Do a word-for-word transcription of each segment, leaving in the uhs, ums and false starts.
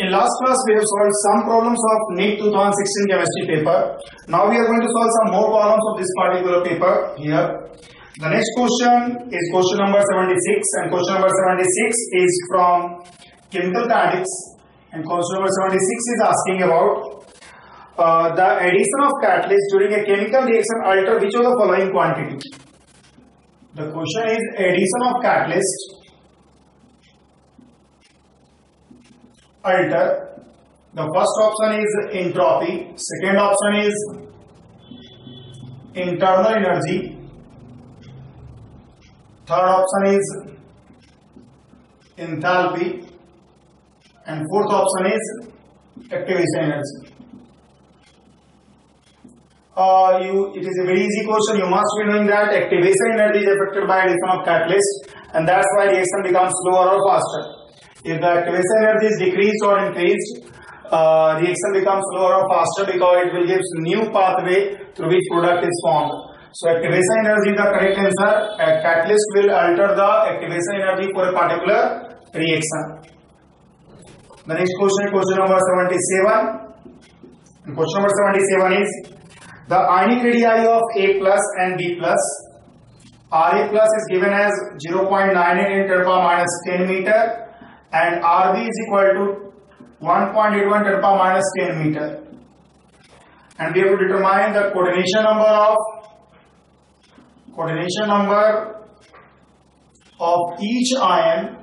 In last class we have solved some problems of NEET twenty sixteen chemistry paper. Now we are going to solve some more problems of this particular paper here. The next question is question number seventy-six, and question number seventy-six is from chemical kinetics, and question number seventy-six is asking about uh, the addition of catalyst during a chemical reaction alter which of the following quantity. The question is addition of catalyst alter. The first option is entropy, second option is internal energy, third option is enthalpy, and fourth option is activation energy. Uh, you, it is a very easy question. You must be knowing that activation energy is affected by addition of catalyst, and that's why reaction becomes slower or faster. If the activation energy is decreased or increased, uh, reaction becomes slower or faster because it will give new pathway through which product is formed. So activation energy is the correct answer. A catalyst will alter the activation energy for a particular reaction. The next question is question number seventy-seven. And question number seventy-seven is the ionic radii of A plus and B plus. Ra plus is given as zero point nine eight into ten power minus ten meter. And R B is equal to one point eight one ten power minus ten meter. And we have to determine the coordination number of coordination number of each ion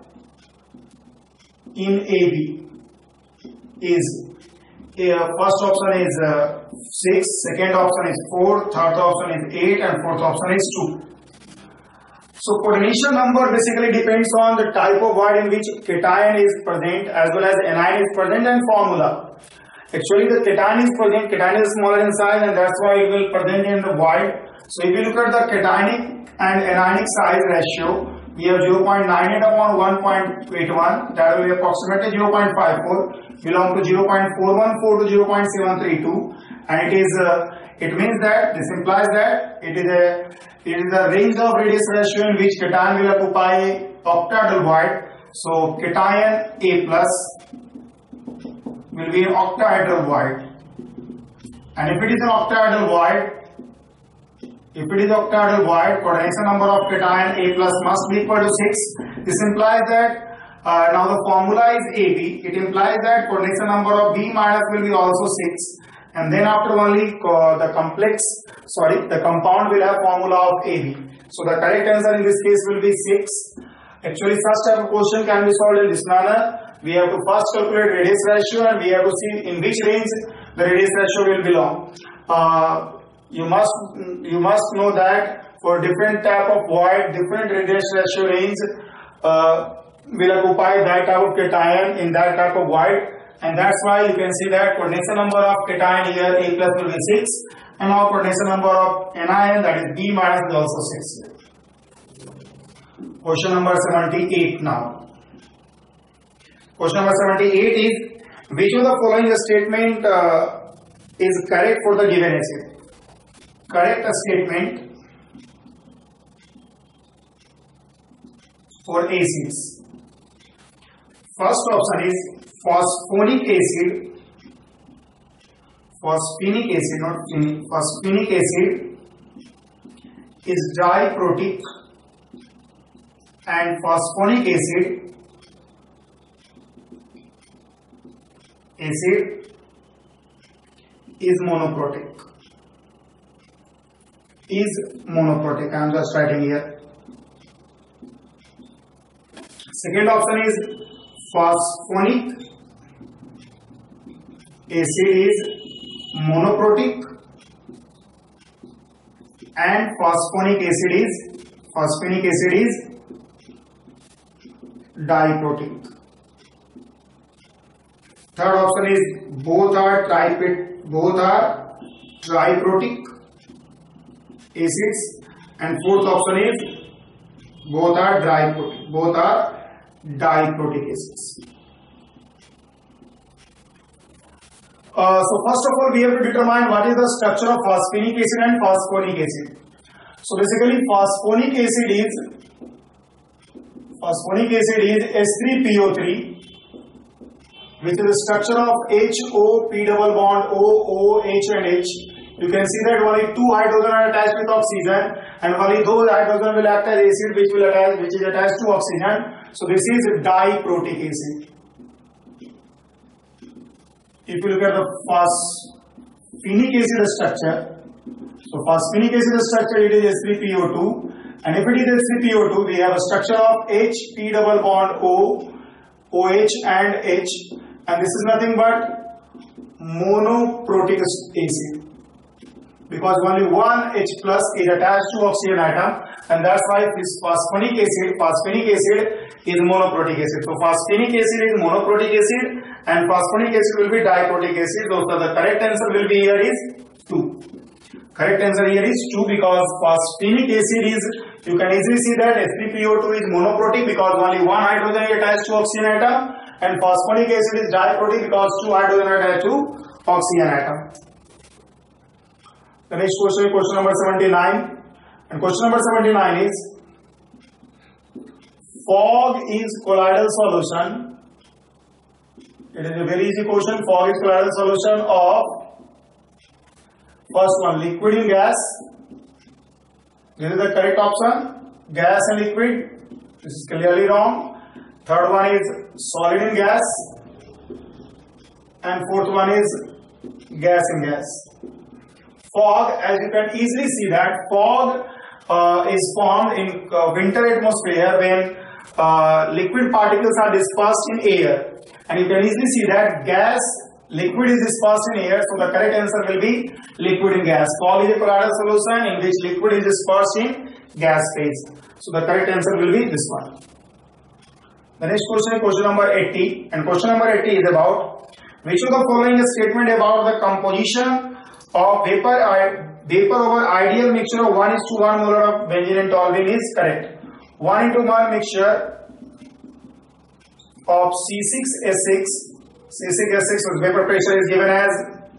in A B is uh, first option is uh, six, second option is four, third option is eight, and fourth option is two. So coordination number basically depends on the type of void in which cation is present as well as anion is present, and formula. Actually the cation is present, cation is smaller in size, and that's why it will present in the void. So if you look at the cationic and anionic size ratio, we have zero point nine eight upon one point eight one, that will be approximately zero point five four, belong to zero point four one four to zero point seven three two, and it is uh, it means that this implies that it is a it is the range of radius ratio in which cation will occupy octahedral void. So cation A plus will be an octahedral void, and if it is an octahedral void, if it is octahedral void, coordination number of cation A plus must be equal to six. This implies that uh, now the formula is A B. It implies that coordination number of B minus will be also six. And then after only uh, the complex, sorry, the compound will have formula of A B. So the correct answer in this case will be six. Actually, such type of question can be solved in this manner. We have to first calculate radius ratio, and we have to see in which range the radius ratio will belong. Uh, you must you must know that for different type of void, different radius ratio range uh, will occupy that type of cation in that type of void. And that's why you can see that coordination number of cation here A plus will be six, and now coordination number of anion, that is B minus, is also six. Question number seventy-eight now. Question number seventy-eight is which of the following statement uh, is correct for the given acid? Correct statement for acids. First option is phosphonic acid, phosphenic acid, not phenic, phosphenic acid is diprotic, and phosphonic acid acid is monoprotic. Is monoprotic. I am just writing here. Second option is phosphonic acid is monoprotic, and phosphonic acid is phosphonic acid is diprotic. Third option is both are tripet both are triprotic acids, and fourth option is both are diprotic both are diprotic acids. Uh, so first of all, we have to determine what is the structure of phosphenic acid and phosphonic acid. So basically, phosphonic acid is phosphonic acid is H three P O three which is the structure of H O, P double bond O, O, H and H. You can see that only two hydrogen are attached with oxygen, and only those hydrogen will act as acid which will attach, which is attached to oxygen. So this is diprotic acid. If you look at the phosphinic acid structure, so phosphinic acid structure, it is S three P O two, and if it is S three P O two, we have a structure of H, P double bond O, OH and H, and this is nothing but monoprotic acid, because only one H plus is attached to oxygen atom, and that's why this phosphonic acid, phosphonic acid is monoprotic acid. So phosphonic acid is monoprotic acid and phosphonic acid will be diprotic acid. So the correct answer will be here is two. Correct answer here is two, because phosphonic acid is, you can easily see that S three P O two is monoprotic because only one hydrogen is attached to oxygen atom, and phosphonic acid is diprotic because two hydrogen are attached to oxygen atom. The next question is question number seventy-nine, and question number seventy-nine is, fog is colloidal solution. It is a very easy question. Fog is colloidal solution of, first one, liquid in gas. This is the correct option. Gas and liquid. This is clearly wrong. Third one is solid in gas, and fourth one is gas in gas. Fog, as you can easily see that fog uh, is formed in uh, winter atmosphere when uh, liquid particles are dispersed in air, and you can easily see that gas, liquid is dispersed in air, so the correct answer will be liquid in gas. Fog is a colloidal solution in which liquid is dispersed in gas phase, so the correct answer will be this one. The next question is question number eighty, and question number eighty is about, which of the following is statement about the composition of vapor vapor over ideal mixture of one is to one molar of benzene and toluene is correct. one into one mixture of C six S six, C six S six whose vapor pressure is given as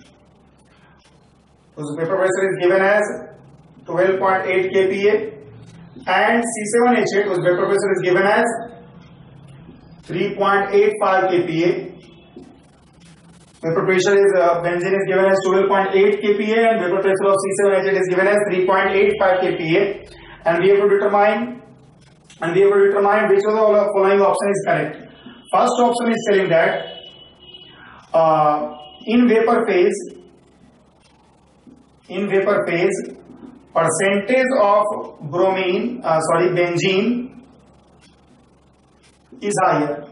whose vapor pressure is given as twelve point eight K P A, and C seven H eight whose vapor pressure is given as three point eight five K P A. Vapor pressure is uh, benzene is given as twelve point eight K P A, and vapor pressure of C seven H eight is given as three point eight five K P A, and we have to determine and we have to determine which of the following option is correct. First option is telling that uh, in vapor phase, in vapor phase, percentage of bromine, uh, sorry, benzene is higher.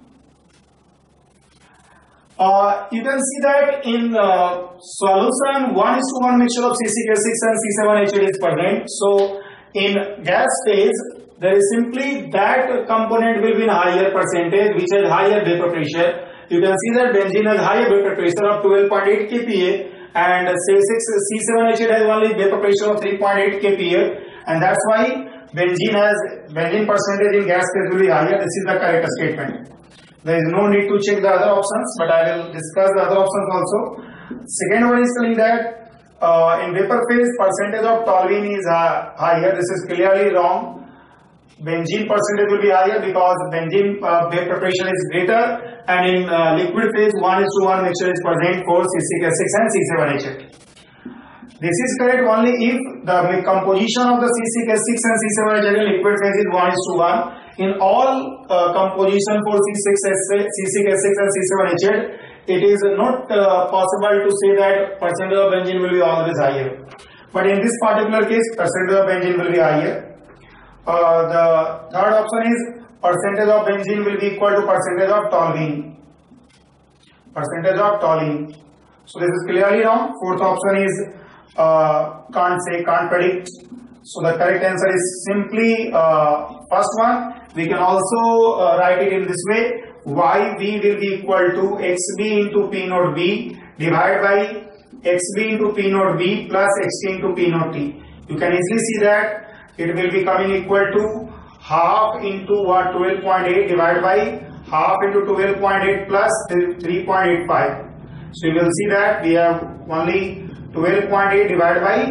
Uh, you can see that in uh, solution one is to one mixture of C six S six and C seven H eight is present. So in gas phase, there is simply that component will be in higher percentage which has higher vapor pressure. You can see that benzene has higher vapor pressure of twelve point eight K P A, and C seven H eight has only vapor pressure of three point eight K P A, and that's why benzene has benzene percentage in gas phase will be higher. This is the correct statement. There is no need to check the other options, but I will discuss the other options also. Second one is telling that uh, in vapor phase percentage of toluene is uh, higher. This is clearly wrong. Benzene percentage will be higher because benzene uh, vapor pressure is greater, and in uh, liquid phase one is to one mixture is present for C six S six and C seven H eight. This is correct only if the composition of the C six S six and C seven H eight in liquid phase is one is to one. In all uh, composition for C six S six and C seven H eight, it is not uh, possible to say that percentage of benzene will be always higher. But in this particular case, percentage of benzene will be higher. Uh, the third option is percentage of benzene will be equal to percentage of toluene. Percentage of toluene. So this is clearly wrong. Fourth option is uh, can't say, can't predict. So the correct answer is simply uh, first one. We can also uh, write it in this way: Y B will be equal to X B into P naught B divided by X B into P naught B plus X T into P naught T. You can easily see that it will be coming equal to half into what twelve point eight divided by half into twelve point eight plus three point eight five. So you will see that we have only twelve point eight divided by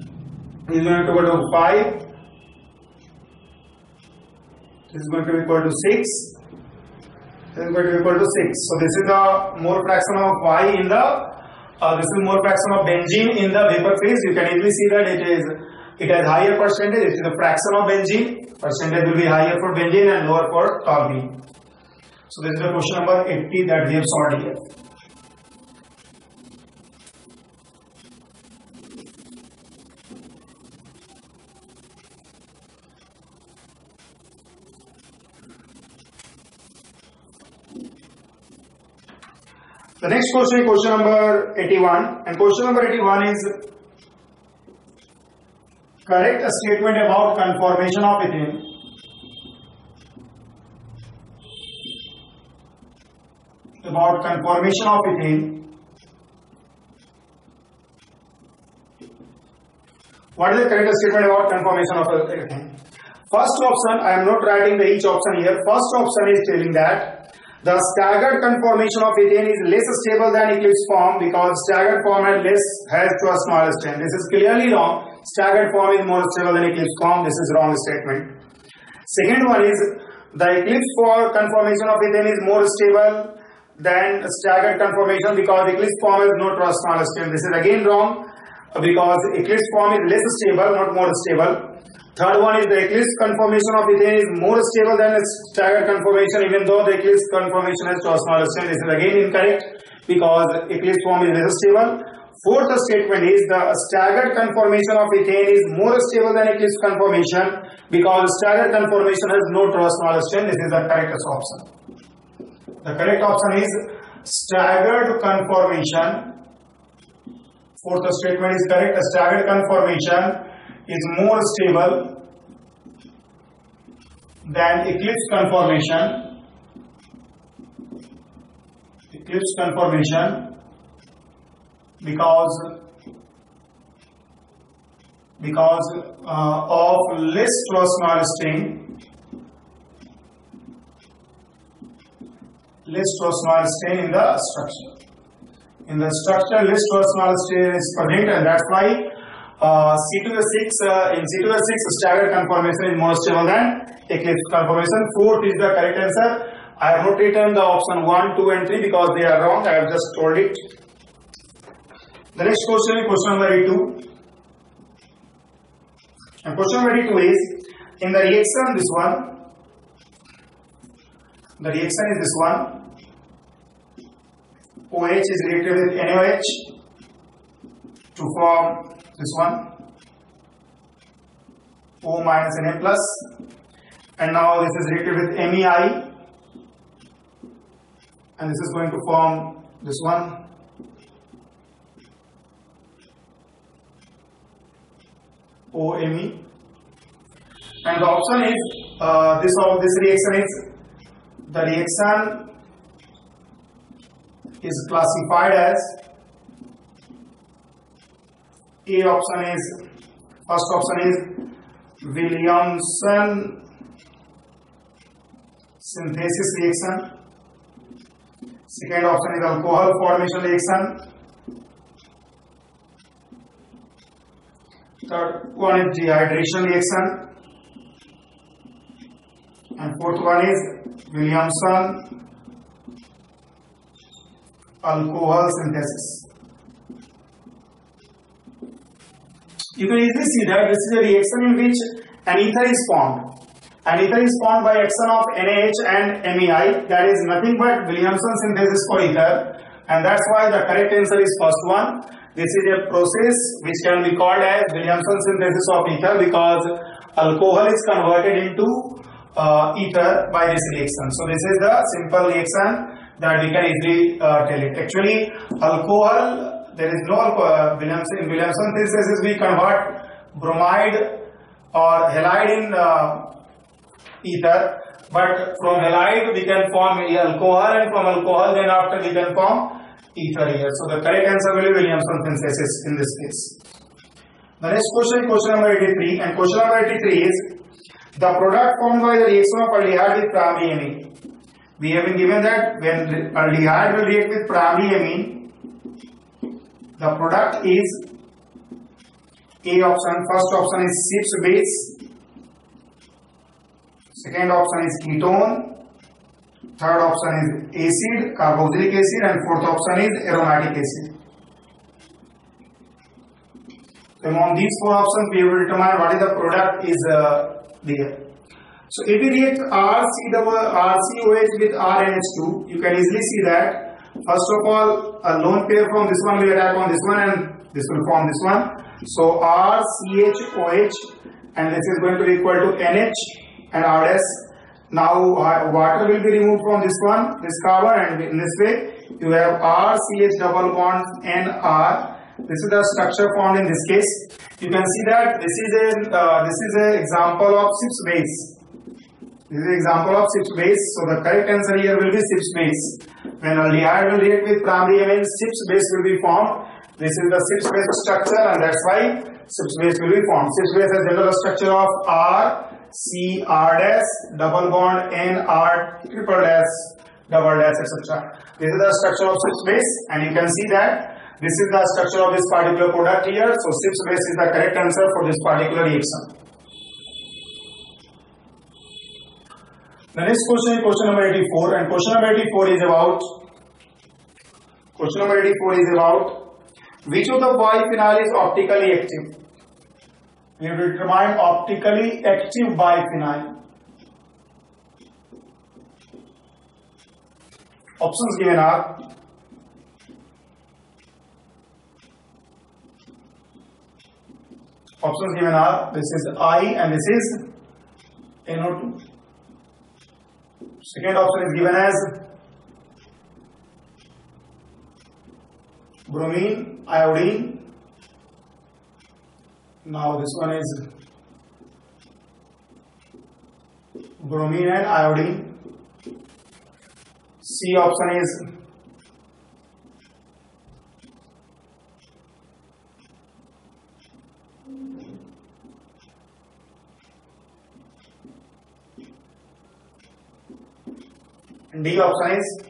is going to go to five. This is going to be equal to six. This is going to be equal to six. So this is the mole fraction of Y in the uh, this is mole fraction of benzene in the vapor phase. You can easily see that it is it has higher percentage. It is the fraction of benzene. Percentage will be higher for benzene and lower for toluene. So this is the question number eighty that we have solved here. The next question is question number eighty-one, and question number eighty-one is correct a statement about conformation of ethane about conformation of ethane. What is the correct statement about conformation of ethane? First option, I am not writing the each option here. First option is telling that the staggered conformation of ethane is less stable than eclipse form because staggered form has less has to a smaller extent. This is clearly wrong. Staggered form is more stable than eclipse form. This is wrong statement. Second one is the eclipse for conformation of ethane is more stable than staggered conformation because eclipse form is not to a smaller extent. This is again wrong because eclipse form is less stable, not more stable. Third one is the eclipse conformation of ethane is more stable than its staggered conformation, even though the eclipse conformation has to a smaller extent. This is again incorrect because eclipse form is less stable. Fourth statement is the staggered conformation of ethane is more stable than eclipse conformation because staggered conformation has no to a smaller extent. This is the correct option. The correct option is staggered conformation. Fourth statement is correct. A staggered conformation is more stable than eclipse conformation. Eclipse conformation because because uh, of less torsional strain, less torsional strain in the structure. In the structure, less torsional strain is present, and that's why Uh, C to the six uh, in C to the six staggered conformation is more stable than eclipse conformation. Fourth is the correct answer. I have not written the option one, two and three because they are wrong. I have just told it. The next question is question number eighty-two. And question number eighty-two is in the reaction this one. The reaction is this one. OH is reacted with NaOH to form this one, O minus Na plus, and now this is reacted with MEI, and this is going to form this one, OMe, and the option is uh, this of this reaction is the reaction is classified as A option is first option is Williamson synthesis reaction. Second option is alcohol formation reaction. Third one is dehydration reaction. And fourth one is Williamson alcohol synthesis. You can easily see that this is a reaction in which an ether is formed. An ether is formed by action of NaH and MEI. That is nothing but Williamson synthesis for ether, and that's why the correct answer is first one. This is a process which can be called as Williamson synthesis of ether because alcohol is converted into uh, ether by this reaction. So this is the simple reaction that we can easily uh, tell it. Actually, alcohol, there is no uh, Williamson, in Williamson synthesis we convert bromide or halide in uh, ether, but from halide we can form alcohol, and from alcohol then after we can form ether here. So the correct answer will be Williamson synthesis in this case. The next question is question number eighty-three, and question number eighty-three is the product formed by the reaction of aldehyde with primary amine. We have been given that when aldehyde will react with primary amine, the product is A option. First option is Schiff's base. Second option is ketone. third option is acid, carboxylic acid, and fourth option is aromatic acid. So among these four options, we will determine what is the product is uh, there. So if we react R C O H with R N H two, you can easily see that first of all a lone pair from this one will attack on this one and this will form this one. So R C H O H and this is going to be equal to N H and R S. Now uh, water will be removed from this one, this carbon, and in this way you have R C H double bond N R. This is the structure formed in this case. You can see that this is a uh, this is an example of six base. This is an example of six base. So the correct answer here will be six base. When aldehyde will react with primary amine, six base will be formed. This is the six base structure, and that's why six base will be formed. Six base has general structure of R, C, R dash, double bond, N, R, triple dash, double dash, et cetera. This is the structure of six base, and you can see that this is the structure of this particular product here. So six base is the correct answer for this particular reaction. The next question is question number eighty-four, and question number eighty-four is about question number eighty-four is about which of the biphenyl is optically active. We will determine optically active biphenyl. Options given are options given are this is I and this is N O two. Second option is given as bromine, iodine. Now this one is bromine and iodine. C option is D option is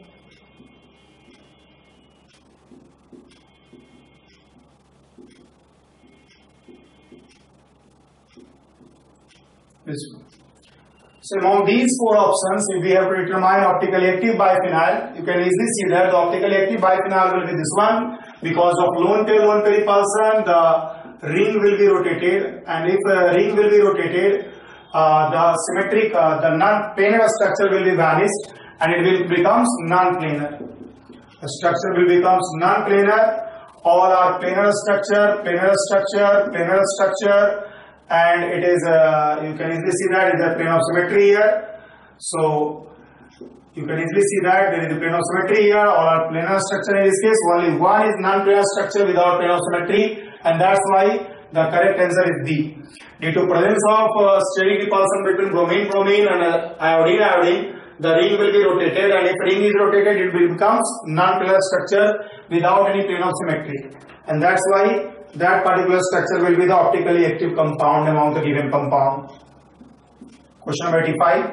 this one. So among these four options, if we have to determine optically active biphenyl, you can easily see that the optically active biphenyl will be this one. Because of lone pair lone pair repulsion, the ring will be rotated, and if a ring will be rotated, uh, the symmetric, uh, the non-planar structure will be vanished, and it will becomes non-planar. The structure will becomes non-planar. All are planar structure, planar structure, planar structure, and it is uh, you can easily see that is a plane of symmetry here. So you can easily see that there is a plane of symmetry here. All are planar structure in this case. Only one is non-planar structure without plane of symmetry, and that's why the correct answer is D. Due to presence of uh, steric repulsion between bromine bromine and uh, iodine iodine, the ring will be rotated, and if ring is rotated, it will becomes non-planar structure without any plane of symmetry, and that's why that particular structure will be the optically active compound among the given compound. Question number eighty-five.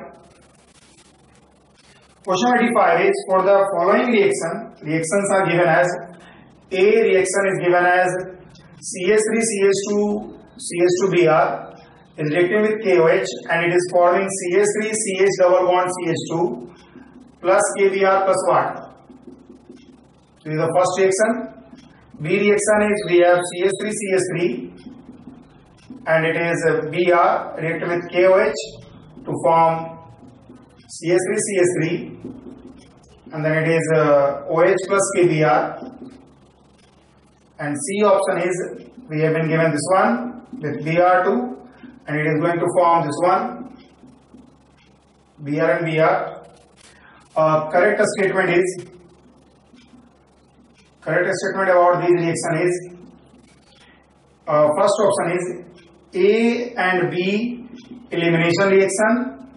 Question number eighty-five is for the following reaction. Reactions are given as A reaction is given as C H three C H two C H two B R is reacting with K O H, and it is forming C H three C H double bond C H two plus K B R plus water. This is the first reaction. B reaction is we have C H three C H three, and it is B R reacting with K O H to form C H three C H three, and then it is uh, O H plus K B R. And C option is we have been given this one with B R two, and it is going to form this one B R and B R. Uh, correct statement is correct statement about this reaction is uh, first option is A and B elimination reaction,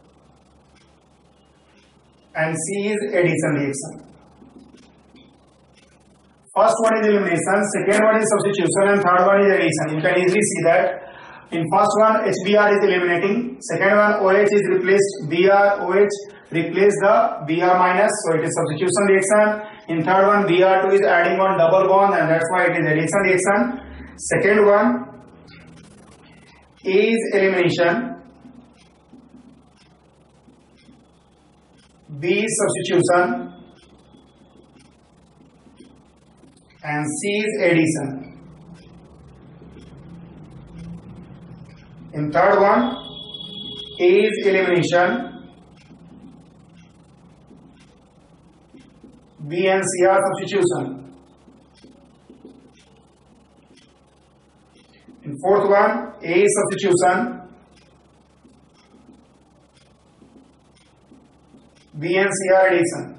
and C is addition reaction. First one is elimination, second one is substitution, and third one is addition. You can easily see that in first one H B R is eliminating, second one O H is replaced B R, O H replace the B R minus, so it is substitution reaction. In third one B R two is adding on double bond, and that's why it is addition reaction. Second one A is elimination, B is substitution, and C is addition. In third one, A is elimination, B and C are substitution. In fourth one, A is substitution, B and C are addition.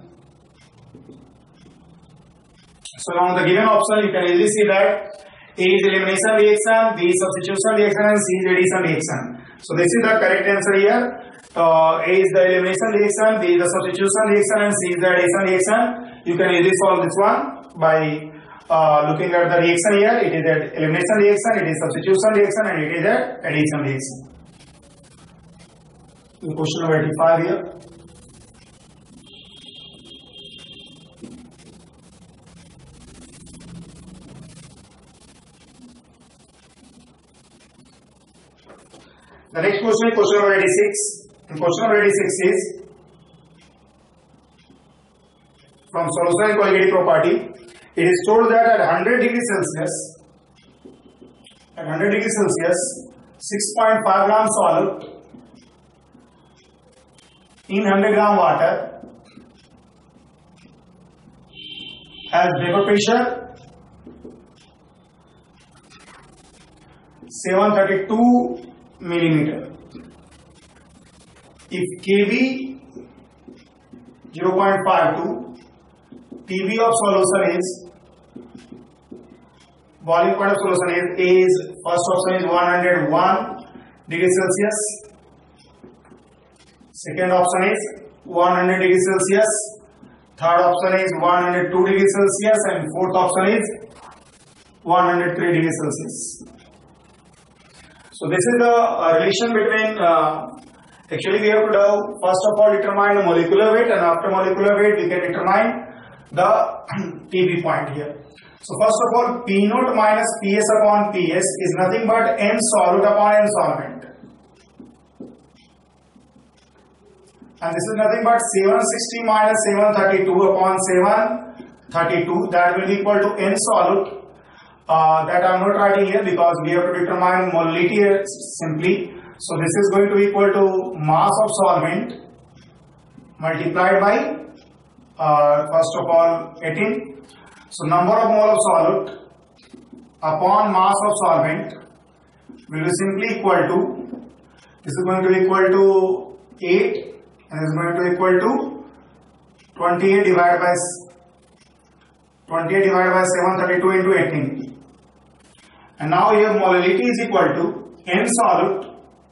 So on the given option, you can easily see that A is elimination reaction, B is substitution reaction, and C is addition reaction. So this is the correct answer here. Uh, A is the elimination reaction, B is the substitution reaction, and C is the addition reaction. You can easily solve this one by uh, looking at the reaction here. It is an elimination reaction, it is substitution reaction, and it is an addition reaction. Question number eighty-five here. The next question is question number eighty-six. And question number eighty-six is from solution and colligative property. It is told that at one hundred degrees Celsius, at one hundred degrees Celsius, six point five gram solute in one hundred gram water has vapor pressure seven hundred thirty-two millimeter. If K B zero point five two, P B of solution is, boiling point of solution is, A is, first option is one hundred one degrees Celsius, second option is one hundred degrees Celsius, third option is one hundred two degrees Celsius, and fourth option is one hundred three degrees Celsius. So this is the uh, relation between, uh, actually we have to do, first of all determine the molecular weight, and after molecular weight we can determine the P B point here. So first of all, P naught minus Ps upon Ps is nothing but N solute upon N solvent. And this is nothing but seven sixty minus seven thirty-two upon seven thirty-two, that will be equal to N solute. Uh, that I am not writing here because we have to determine molality here simply. So this is going to be equal to mass of solvent multiplied by uh, first of all eighteen. So number of mole of solute upon mass of solvent will be simply equal to, this is going to be equal to eight, and this is going to be equal to twenty-eight divided by twenty-eight divided by seven thirty-two into eighteen. And now here molality is equal to N solute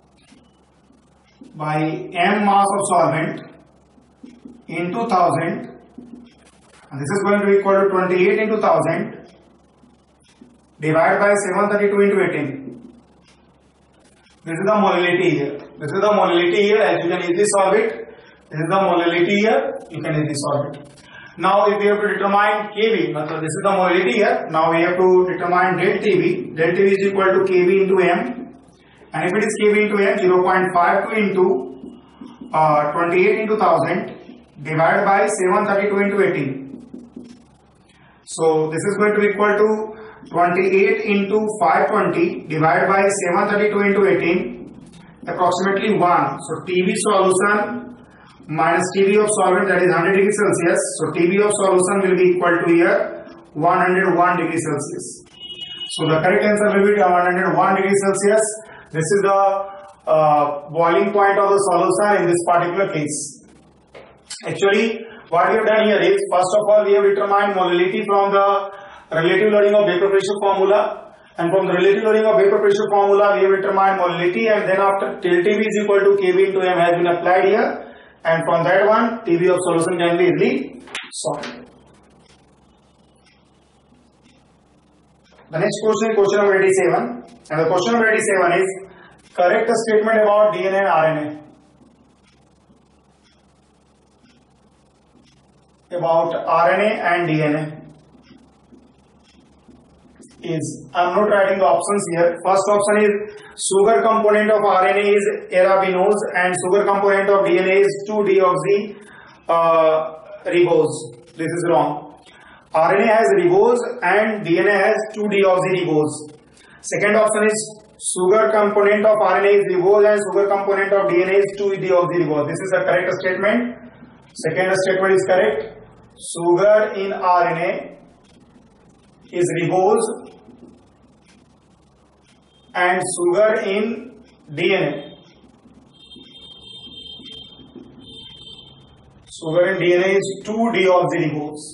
by M mass of solvent into one thousand, and this is going to be equal to twenty-eight into one thousand divided by seven thirty-two into eighteen. This is the molality here. This is the molality here, as you can easily solve it. This is the molality here, you can easily solve it. Now if we have to determine K B, so this is the molality here. Now we have to determine del T B. Del T B is equal to K B into M, and if it is K B into M, zero point five two into uh, twenty-eight into one thousand divided by seven thirty-two into eighteen. So this is going to be equal to twenty-eight into five twenty divided by seven thirty-two into eighteen, approximately one. So T B solution minus T B of solvent, that is one hundred degrees Celsius. So T B of solution will be equal to here one hundred one degrees Celsius. So the correct answer will be one hundred one degrees Celsius. This is the uh, boiling point of the solution in this particular case. Actually, what we have done here is, first of all we have determined molality from the relative loading of vapor pressure formula, and from the relative loading of vapor pressure formula we have determined molality, and then after del T B is equal to K B into M has been applied here. And from that one, T B of solution can be easily solved. The next question is question number eighty-seven. And the question number eighty-seven is, correct a statement about D N A and R N A. About R N A and D N A. Is, I am not writing the options here. First option is, sugar component of R N A is arabinose and sugar component of D N A is two deoxy uh, ribose. This is wrong. R N A has ribose and D N A has two deoxyribose. Second option is sugar component of R N A is ribose and sugar component of D N A is two deoxyribose. This is a correct statement. Second statement is correct. Sugar in R N A is ribose and sugar in D N A. Sugar in D N A is two deoxyribose.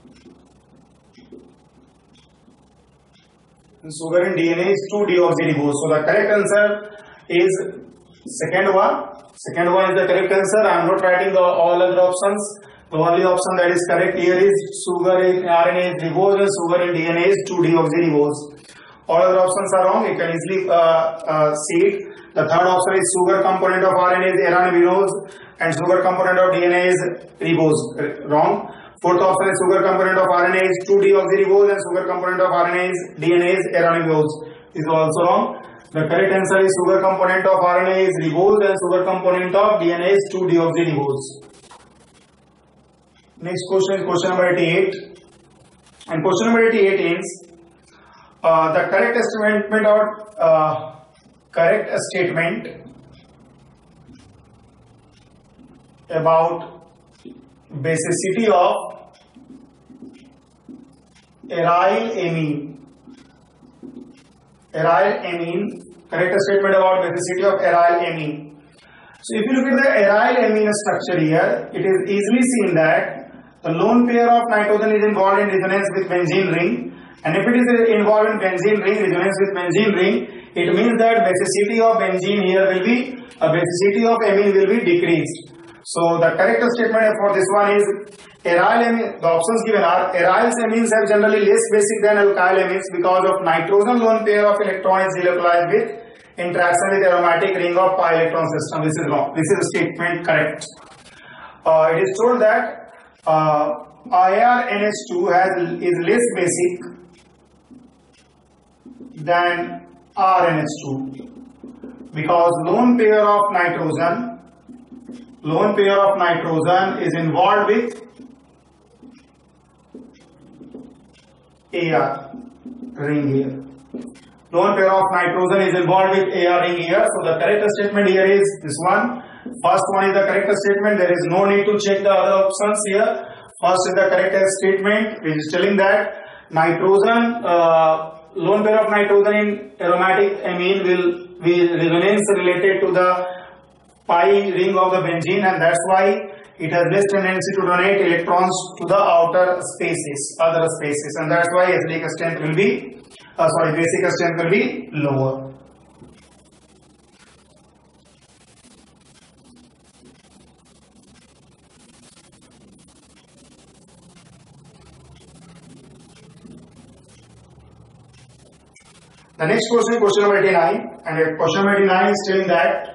Sugar in D N A is two deoxyribose. So the correct answer is second one. Second one is the correct answer. I am not writing the all other options. The only option that is correct here is sugar in R N A is ribose and sugar in D N A is two deoxyribose. All other options are wrong. You can easily uh, uh, see it. The third option is sugar component of R N A is aranibinose and sugar component of D N A is ribose. Wrong. Fourth option is sugar component of R N A is two deoxyribose and sugar component of R N A is D N A is aranibinose. This is also wrong. The correct answer is sugar component of R N A is ribose and sugar component of D N A is two deoxyribose. Next question is question number eighty-eight. And question number eighty-eight is uh, the correct statement or uh, correct statement about basicity of aryl amine. Aryl amine. Correct statement about basicity of aryl amine. So if you look at the aryl amine structure here, it is easily seen that the lone pair of nitrogen is involved in resonance with benzene ring, and if it is involved in benzene ring, resonance with benzene ring, it means that basicity of benzene here will be, a basicity of amine will be decreased. So the correct statement for this one is aryl amine. The options given are aryl amines have generally less basic than alkyl amines because of nitrogen lone pair of electron is delocalized with interaction with aromatic ring of pi electron system. This is wrong. This is a statement correct. Uh, it is told that uh, I R N H two has is less basic than R N H two because lone pair of nitrogen lone pair of nitrogen is involved with A R ring here. Lone pair of nitrogen is involved with A R ring here. So the correct statement here is this one. First one is the correct statement. There is no need to check the other options here. First is the correct statement, which is telling that nitrogen, uh, lone pair of nitrogen in aromatic amine will be resonance related to the pi ring of the benzene, and that's why it has less tendency to donate electrons to the outer spaces, other spaces, and that's why acyclic strength will be, uh, sorry, basic strength will be lower. The next question is question number eighty-nine, and question number eighty-nine is telling that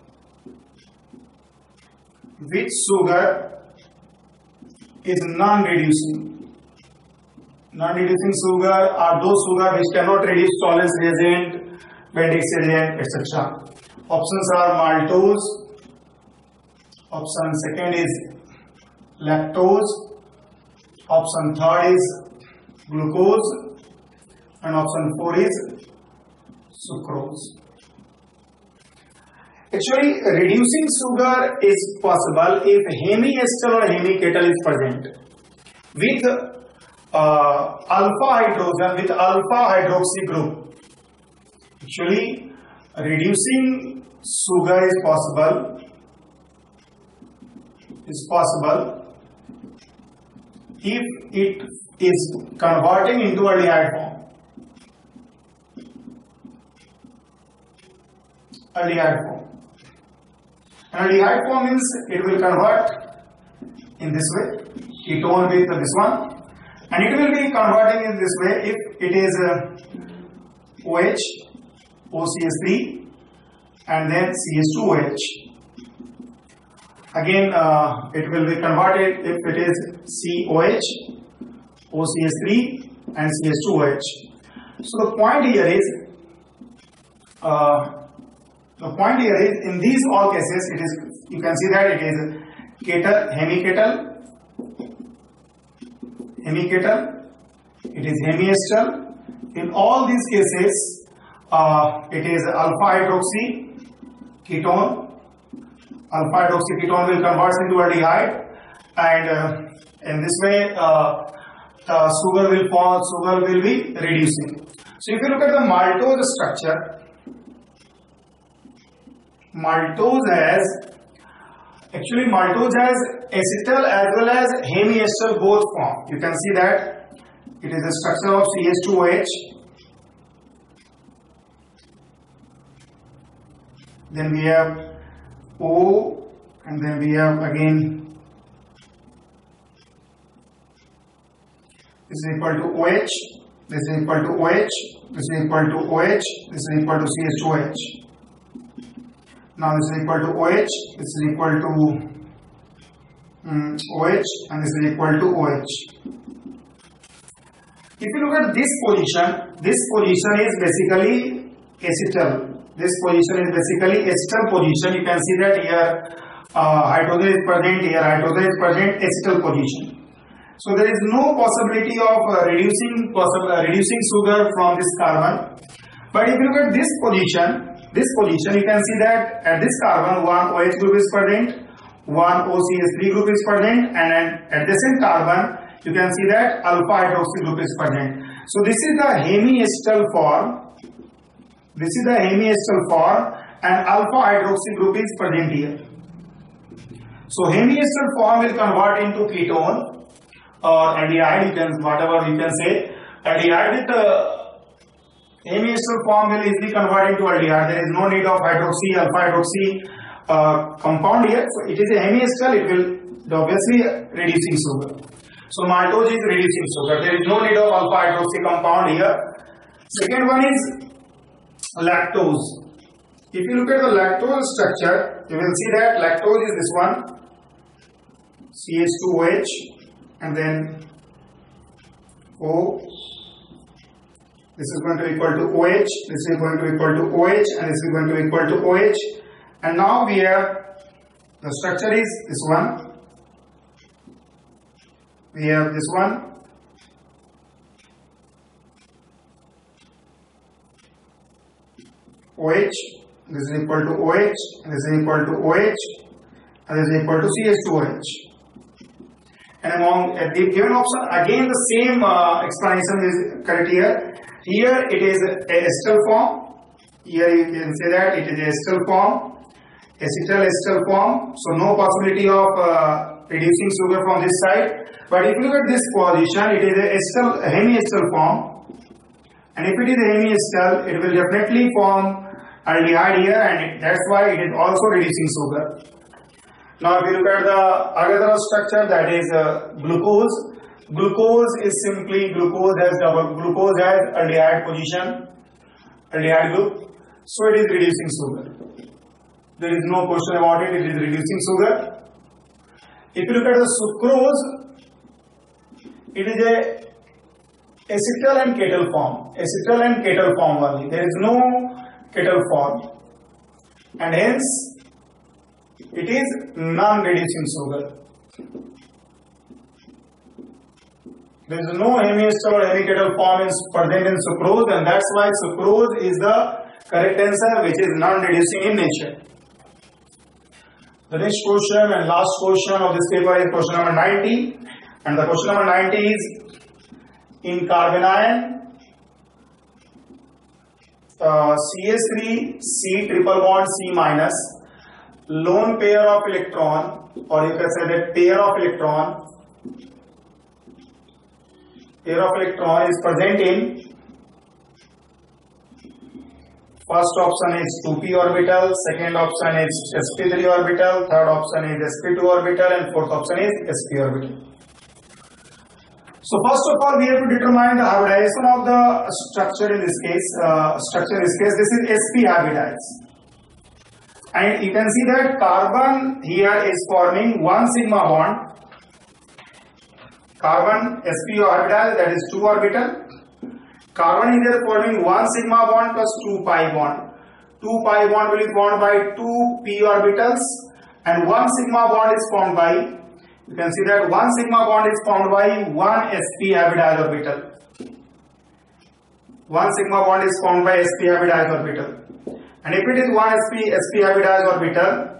which sugar is non-reducing. Non-reducing sugar are those sugar which cannot reduce solvent reagent, Bendix reagent, et cetera. Options are maltose. Option second is lactose. Option third is glucose, and option four is sucrose. Actually, reducing sugar is possible if hemiester or hemiketal is present with uh, alpha hydrogen, with alpha hydroxy group. Actually, reducing sugar is possible, is possible if it is converting into aldehyde form. Aldehyde form. And aldehyde form means it will convert in this way, ketone with this one, and it will be converting in this way if it is uh, OH, O C S three, and then C H two O H. Again, uh, it will be converted if it is C O H, O C S three, and C H two O H. So the point here is, uh, the point here is, in these all cases, it is, you can see that it is ketal, hemiketal, hemiketal, it is hemiester. In all these cases, uh, it is alpha hydroxy ketone. Alpha hydroxy ketone will convert into aldehyde, and uh, in this way, uh, the sugar will fall, sugar will be reducing. So, if you look at the maltose structure, maltose has actually maltose has acetal as well as hemiester both form. You can see that. It is a structure of C H two O H. Then we have O, and then we have again this is equal to OH, this is equal to OH, this is equal to OH, this is equal to C H two O H. Now this is equal to OH, this is equal to um, OH, and this is equal to OH. If you look at this position, this position is basically acetal. This position is basically acetal position. You can see that here uh, hydrogen is present, here hydrogen is present, acetal position. So there is no possibility of uh, reducing possible uh, reducing sugar from this carbon. But if you look at this position, this position, you can see that at this carbon one OH group is present, one O C H three group is present, and at the same carbon you can see that alpha hydroxy group is present. So this is the hemiester form. This is the hemiester form, and alpha hydroxy group is present here. So hemiester form will convert into ketone or aldehyde. You can whatever you can say aldehyde with the hemiester form will easily convert into aldehyde. There is no need of hydroxy alpha hydroxy uh, compound here. So it is a hemiester. It will obviously reducing sugar. So maltose is reducing sugar. There is no need of alpha hydroxy compound here. Second one is lactose. If you look at the lactose structure, you will see that lactose is this one, C H two O H, and then O. This is going to equal to OH. This is going to equal to OH, and this is going to equal to OH. And now we have the structure is this one. We have this one, OH, this is equal to OH, and this is equal to OH, and this is equal to C H two O H. And among at the given option, again the same uh, explanation is correct here. Here it is a ester form. Here you can say that it is a ester form, acetal ester form. So no possibility of uh, reducing sugar from this side. But if you look at this position, it is a ester, hemiester form, and if it is a hemiester, it will definitely form aldehyde here, and it, that's why it is also reducing sugar. Now, if you look at the other structure, that is uh, glucose. Glucose is simply glucose has double glucose has aldehyde position, aldehyde group, so it is reducing sugar. There is no question about it. It is reducing sugar. If you look at the sucrose, it is a acetal and ketal form, acetal and ketal form only. There is no ketal form, and hence it is non-reducing sugar. There is no hemiester or hemiketal form is present in sucrose, and that's why sucrose is the correct answer, which is non-reducing in nature. The next question and last question of this paper is question number ninety. And the question number ninety is, in carbanion uh, C H three C triple bond C minus, lone pair of electron, or you can say that pair of electron, pair of electron is present in first option is two p orbital, second option is s p three orbital, third option is s p two orbital, and fourth option is s p orbital. So first of all, we have to determine the hybridization of the structure in this case. Uh, structure in this case, this is s p hybridize, and you can see that carbon here is forming one sigma bond. Carbon s p orbital, that is two orbital. Carbon is here forming one sigma bond plus two pi bond. two pi bond will be formed by two p orbitals, and one sigma bond is formed by, you can see that one sigma bond is formed by one sp hybridized orbital. One sigma bond is formed by sp hybridized orbital, and if it is one sp sp hybridized orbital,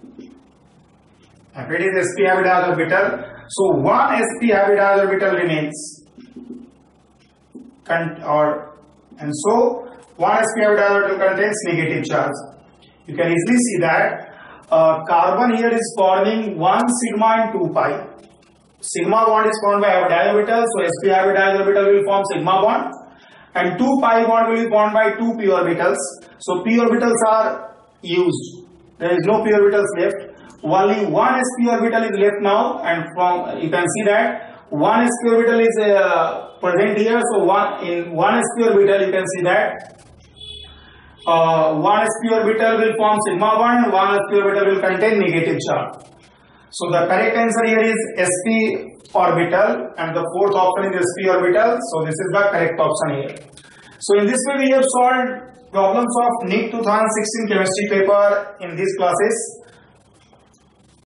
if it is sp hybridized orbital, so one sp hybridized orbital remains, Con or and so one sp hybridized orbital contains negative charge. You can easily see that uh, carbon here is forming one sigma and two pi. Sigma bond is formed by hybridized orbital, so sp hybridized orbital will form sigma bond, and two pi bond will be formed by two p orbitals. So p orbitals are used. There is no p orbitals left. Only one sp orbital is left now, and from you can see that one sp orbital is uh, present here. So one in one sp orbital you can see that uh, one sp orbital will form sigma bond, and one sp orbital will contain negative charge. So the correct answer here is sp orbital, and the fourth option is sp orbital. So this is the correct option here. So in this way we have solved problems of NEET twenty sixteen chemistry paper in these classes.